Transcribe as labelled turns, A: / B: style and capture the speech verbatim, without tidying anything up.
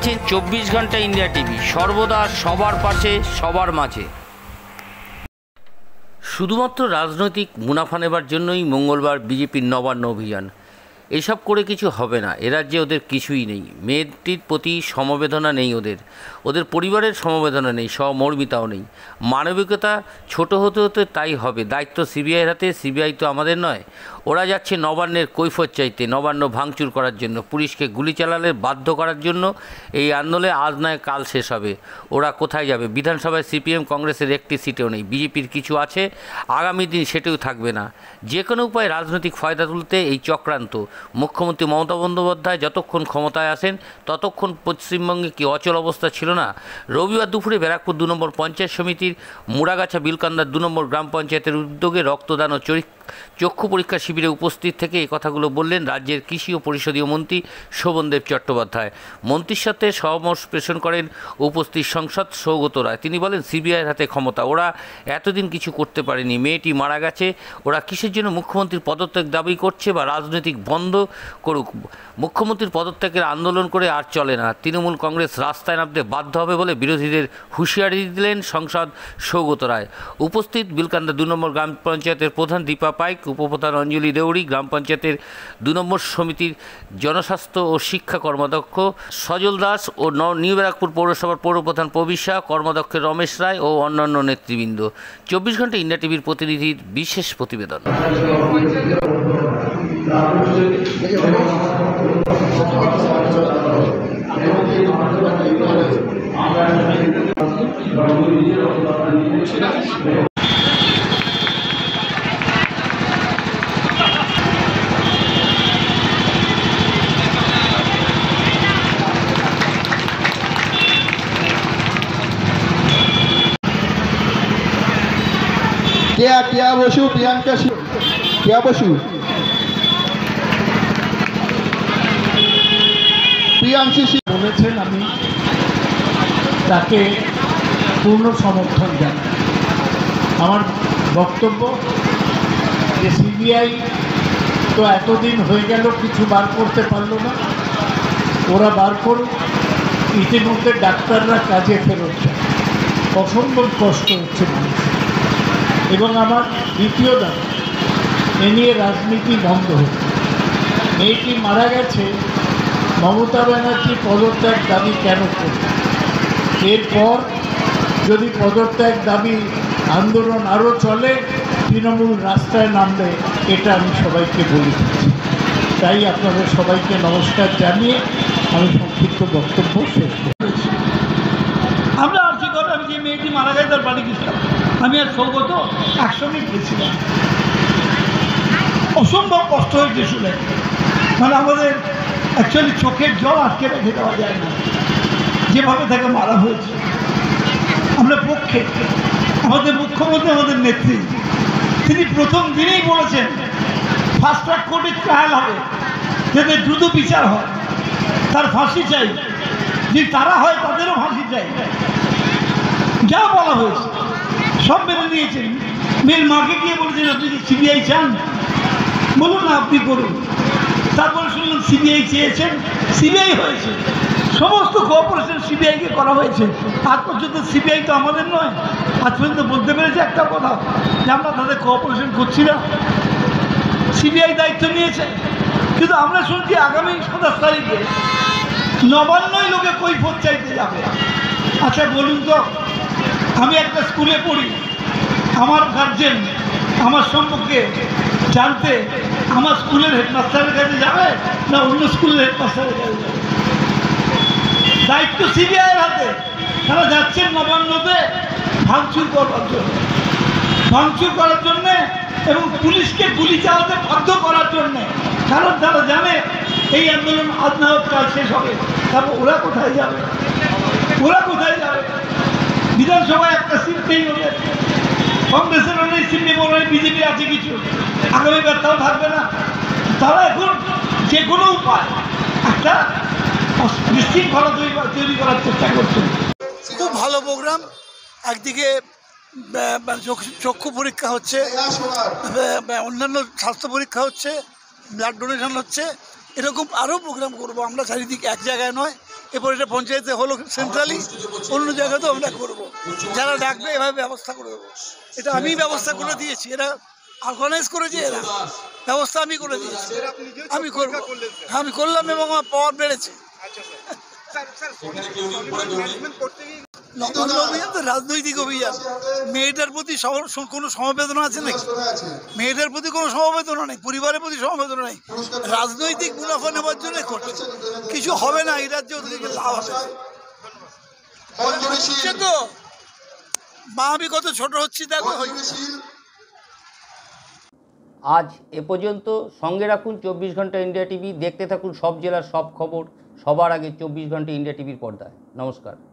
A: দেখছেন চব্বিশ ঘন্টা ইন্ডিয়া টিভি, সর্বদা সবার পাশে সবার মাঝে। শুধুমাত্র রাজনৈতিক মুনাফা নেবার জন্যই মঙ্গলবার বিজেপির নবান্ন অভিযান। এসব করে কিছু হবে না, এ রাজ্যে ওদের কিছুই নেই। মেয়েটির প্রতি সমবেদনা নেই ওদের, ওদের পরিবারের সমবেদনা নেই, সহমর্মিতাও নেই। মানবিকতা ছোট হতে হতে তাই হবে। দায়িত্ব সিবিআইয়ের হাতে, সিবিআই তো আমাদের নয়। ওরা যাচ্ছে নবান্নের কৈফিয়ত চাইতে, নবান্ন ভাঙচুর করার জন্য, পুলিশকে গুলি চালালে বাধ্য করার জন্য। এই আন্দোলনে আজ নয় কাল শেষ হবে। ওরা কোথায় যাবে? বিধানসভায় সিপিএম কংগ্রেসের একটি সিটেও নেই, বিজেপির কিছু আছে, আগামী দিন সেটাও থাকবে না। যে কোনো উপায়ে রাজনৈতিক ফায়দা তুলতে এই চক্রান্ত। মুখ্যমন্ত্রী মমতা বন্দ্যোপাধ্যায় যতক্ষণ ক্ষমতায় আসেন ততক্ষণ পশ্চিমবঙ্গে কি অচল অবস্থা ছিল না? রবিবার দুপুরে ব্যারাকপুর দু নম্বর পঞ্চায়েত সমিতির মুড়াগাছা বিলকান্দার দু নম্বর গ্রাম পঞ্চায়েতের উদ্যোগে রক্তদান ও চক্ষু পরীক্ষা শিবিরে উপস্থিত থেকে এই কথাগুলো বললেন রাজ্যের কৃষি ও পরিষদীয় মন্ত্রী শোভনদেব চট্টোপাধ্যায়। মন্ত্রীর সাথে সহমত পোষণ করেন উপস্থিত সাংসদ সৌগত রায়। তিনি বলেন, সিবিআইয়ের হাতে ক্ষমতা, ওরা এতদিন কিছু করতে পারেনি। মেয়েটি মারা গেছে, ওরা কিসের জন্য মুখ্যমন্ত্রীর পদত্যাগ দাবি করছে বা রাজনৈতিক বন্ধ করুক? মুখ্যমন্ত্রীর পদত্যাগের আন্দোলন করে আর চলে না। তৃণমূল কংগ্রেস রাস্তায় নামতে বাধ্য হবে বলে বিরোধীদের হুঁশিয়ারি দিলেন সাংসদ সৌগত রায়। উপস্থিত বিলকান্দা দু নম্বর গ্রাম পঞ্চায়েতের প্রধান দীপা পাইক, উপপ্রধান অঞ্জলি দেউরি, গ্রাম পঞ্চায়েতের দু নম্বর সমিতির জনস্বাস্থ্য ও শিক্ষা কর্মাধ্যক্ষ সজল দাস ও নিউ ব্যারাকপুর পৌরসভার পৌরপ্রধান প্রবিশা, কর্মাধ্যক্ষ রমেশ রায় ও অন্যান্য নেতৃবৃন্দ। চব্বিশ ঘন্টা ইন্ডিয়া টিভির প্রতিনিধির বিশেষ প্রতিবেদন।
B: কেয়া কেয়া বসু, প্রিয়াঙ্কা কেয়া বসু, প্রিয়াংশী
C: বলেছেন, আমি তাকে পূর্ণ সমর্থন জানাই। আমার বক্তব্য যে সিবিআই তো এতদিন হয়ে গেল কিছু বার করতে পারলো না, ওরা বার করুক। ইতিমধ্যে ডাক্তাররা কাজে ফেরত যায়, অসম্ভব কষ্ট হচ্ছে মানুষ। এবং আমার দ্বিতীয় দাবি, এ নিয়ে রাজনীতি বন্ধ হচ্ছে। মেয়েটি মারা গেছে, মমতা ব্যানার্জি পদত্যাগ দাবি কেন করবে? এরপর যদি পদত্যাগ দাবি আন্দোলন আরও চলে, তৃণমূল রাস্তায় নামবে, এটা আমি সবাইকে বলে দিচ্ছি। তাই আপনাদের সবাইকে নমস্কার জানিয়ে আমি সংক্ষিপ্ত বক্তব্য শেষ করছি।
D: আমরা আর্জি করে আমি যে মেয়েটি মারা গেছে তার বাড়ি গেছিলাম, আমি আর সৌগত একসঙ্গে গেছিলাম। অসম্ভব কষ্ট হয়েছে শুনে, মানে আমাদের অ্যাকচুয়ালি চোখের জল আটকে রেখে দেওয়া যায় না, যেভাবে তাকে মারা হয়েছে। আমরা পক্ষে, আমাদের মুখ্যমন্ত্রী, আমাদের নেত্রী, তিনি প্রথম দিনেই বলেছেন ফাস্ট ট্র্যাক কোর্টে ট্রায়াল হবে, যাতে দ্রুত বিচার হয়, তার ফাঁসি চাই, যদি তারা হয় তাদেরও ফাঁসি চাই। যা বলা হয়েছে সব মেনে নিয়েছেন। মেয়ের মাকে গিয়ে বলেছেন, আপনি কি সিবিআই চান? বলুন না, আপনি করুন। তারপরে শুনলাম সিবিআই চেয়েছেন, সিবিআই হয়েছে। সমস্ত কোঅপারেশন সিবিআইকে করা হয়েছে। আজ পর্যন্ত সিবিআই তো আমাদের নয়। আজ পর্যন্ত বলতে পেরেছে একটা কথা যে আমরা তাদের কোঅপারেশন করছি না। সিবিআই দায়িত্ব নিয়েছে, কিন্তু আমরা শুনছি আগামী সাতাশ তারিখে নবান্নই লোকে কৈফিয়ত চাইতে যাবে। আচ্ছা বলুন তো, আমি একটা স্কুলে পড়ি, আমার গার্জেন আমার সম্পর্কে জানতে আমার স্কুলের হেডমাস্টারের কাছে যাবে না অন্য স্কুলের হেডমাস্টারের কাছে যাবে? দায়িত্ব সিবিআইয়ের হাতে। তারা যাচ্ছেন নবান্নতে ভাঙচুর করার জন্য, ভাঙচুর করার জন্যে এবং পুলিশকে গুলি চালাতে বাধ্য করার জন্যে। কারণ তারা জানে এই আন্দোলন আজ না হোক কাল শেষ হবে। তারপর ওরা কোথায় যাবে? ওরা কোথায় যাবে? বিধানসভায় একটা সিট নেই ওদের, কংগ্রেসের অনেক সিট নেই, বলে বিজেপি আছে কিছু, আগামীবার তাও থাকবে না। তারা এখন যে কোনো উপায় একটা বিশৃঙ্খলা তৈরি করার চেষ্টা করছে।
E: খুব ভালো প্রোগ্রাম। একদিকে চক্ষু পরীক্ষা হচ্ছে, অন্যান্য স্বাস্থ্য পরীক্ষা হচ্ছে, ব্লাড ডোনেশন হচ্ছে, এরকম আরও প্রোগ্রাম করব আমরা, চারিদিকে এক জায়গায় নয়। এরপর এটা পঞ্চায়েতে হলো সেন্ট্রালি, অন্য জায়গাতেও আমরা করব। যারা ডাকবে এভাবে ব্যবস্থা করে দেবো। এটা আমি ব্যবস্থা করে দিয়েছি, এরা অর্গানাইজ করেছে, এরা ব্যবস্থা আমি করে দিয়েছি, আমি করবো। আমি করলাম এবং আমার পাওয়ার বেড়েছে। নবান্ন অভিযান তো রাজনৈতিক অভিযান। মেয়েটার প্রতি কোনো সমবেদনা আছে নাকি? মেয়েটার প্রতি কোনো সমবেদনা নেই, পরিবারের প্রতি সমবেদনা নেই। রাজনৈতিক মুনাফা নেওয়ার জন্য করছে। কিছু হবে না, এই রাজ্যে ওদেরকে লাভ হবে তো। মা আমি কত ছোট হচ্ছি দেখো।
A: আজ এ পর্যন্ত। সঙ্গে রাখুন চব্বিশ ঘন্টা ইন্ডিয়া টিভি। দেখতে থাকুন সব জেলার সব খবর সবার আগে চব্বিশ ঘন্টা ইন্ডিয়া টিভির পর্দায়। নমস্কার।